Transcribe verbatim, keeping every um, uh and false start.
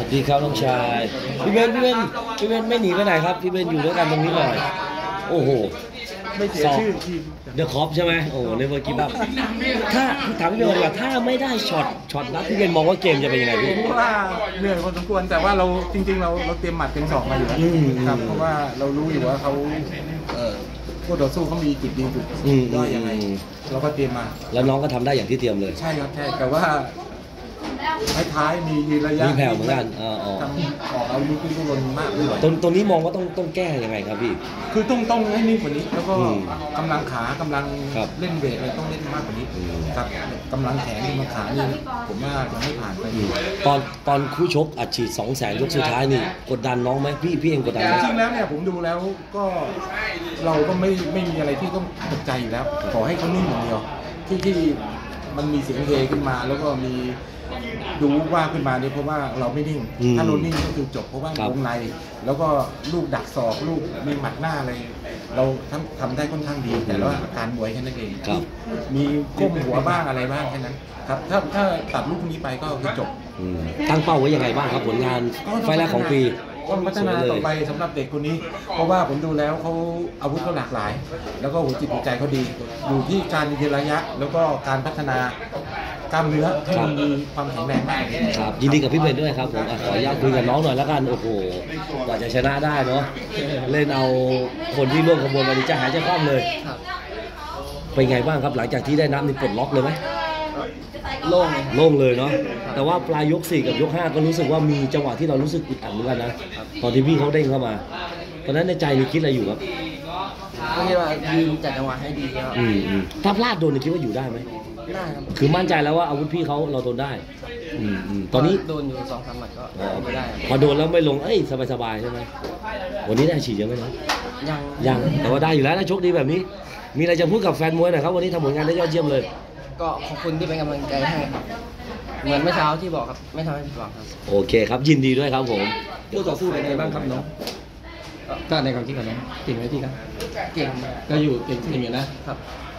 ดีครับน้องชายพี่เบนพี่เบนพี่เบนไม่หนีไปไหนครับพี่เบนอยู่ด้วยกันตรงนี้หน่อยโอ้โหไม่เสียชื่อทีมเดอะคอปใช่ไหมโอ้ในเวอร์กิบับถ้าถามพี่เบนว่าถ้าไม่ได้ช็อตช็อตนัดพี่เบนมองว่าเกมจะเป็นยังไงพี่ผมว่าเหนื่อยพอสมควรแต่ว่าเราจริงๆเราเราเตรียมหมัดเตรียมศอกมาอยู่แล้วครับเพราะว่าเรารู้อยู่ว่าเขาเอ่อผู้ต่อสู้เขามีจุดดีจุดด้อยยังไงเราก็เตรียมมาแล้วน้องก็ทำได้อย่างที่เตรียมเลยใช่ครับใช่แต่ว่าท้ายๆมียืนระยะมีแผ่วเหมือนกันทำออกเอาลูกขึ้นก็ลนมากด้วยตรงตรงนี้มองว่าต้องต้องแก้ยังไงครับพี่คือต้องต้องให้นิ่งกว่านี้แล้วก็กำลังขากำลังเล่นเวทอะไรต้องเล่นมากกว่านี้ครับกำลังแขนกำลังขานี่ผมว่าจะไม่ผ่านไปตอนตอนคู่ชกอัดฉีดสองแสนยกสุดท้ายนี่กดดันน้องไหมพี่พี่เองกดดันไหมจริงแล้วเนี่ยผมดูแล้วก็เราก็ไม่ไม่มีอะไรที่ต้องตกใจอยู่แล้วขอให้เขานิ่งอย่างเดียวที่ที่มันมีเสียงเฮขึ้นมาแล้วก็มีดูว่าขึ้นมาเนี่ยเพราะว่าเราไม่นิ่งถ้าเรานิ่งก็คือจบเพราะว่าวงในแล้วก็ลูกดักศอกลูกมีหมัดหน้าอะไรเราทำทำได้ค่อนข้างดีแต่ว่าอาการมวยแค่นั้นเองมีก้มหัวบ้างอะไรบ้างแค่นั้นครับถ้าถ้าตัดลูกนี้ไปก็คือจบตั้งเป้าไว้ยังไงบ้างครับผลงานไฟแรกของปีก็พัฒนาต่อไปสำหรับเด็กคนนี้เพราะว่าผมดูแล้วเขาอาวุธเขาหลากหลายแล้วก็หัวจิตหัวใจเขาดีอยู่ที่การยืนระยะแล้วก็การพัฒนากล้ามเนื้อให้มันมีความแข็งแรงมากครับยินดีกับพี่เบนด้วยครับผมขออนุญาตคุยกับน้องหน่อยแล้วกันโอ้โหกว่าจะชนะได้เนาะเล่นเอาคนที่ร่วมขบวนวันนี้จะหายใจคว่ำเลยเป็นไงบ้างครับหลังจากที่ได้นับนี่ปลดล็อกเลยไหมโล่งโล่งเลยเนาะแต่ว่าปลายยกสี่กับยกห้าก็รู้สึกว่ามีจังหวะที่เรารู้สึกอึดอัดเหมือนกันนะตอนที่พี่เขาเด้งเข้ามาตอนนั้นในใจนี่คิดอะไรอยู่ครับก็คิดว่ายืนจัดจังหวะให้ดีครับถ้าพลาดโดนนี่คิดว่าอยู่ได้ไหมได้ครับคือมั่นใจแล้วว่าอาวุธพี่เขาเราโดนได้ตอนนี้โดนอยู่สองสามหมัดก็ไม่ได้พอโดนแล้วไม่ลงเอ้ยสบายๆใช่ไหมวันนี้ได้ฉีดเยอะไหมนะยังยังแต่ว่าได้อยู่แล้วนะโชคดีแบบนี้มีอะไรจะพูดกับแฟนมวยหน่อยครับวันนี้ทำผลงานได้ยอดเยี่ยมเลยก็ขอบคุณที่เป็นกำลังใจให้ครับเหมือนเมื่อเช้าที่บอกครับไม่ทำให้ผิดหวังครับโอเคครับยินดีด้วยครับผมคู่ต่อสู้เป็นไงบ้างครับน้องก็ในความคิดของน้องเก่งไหมพี่ครับเก่งก็อยู่เก่งเก่งอยู่นะครับ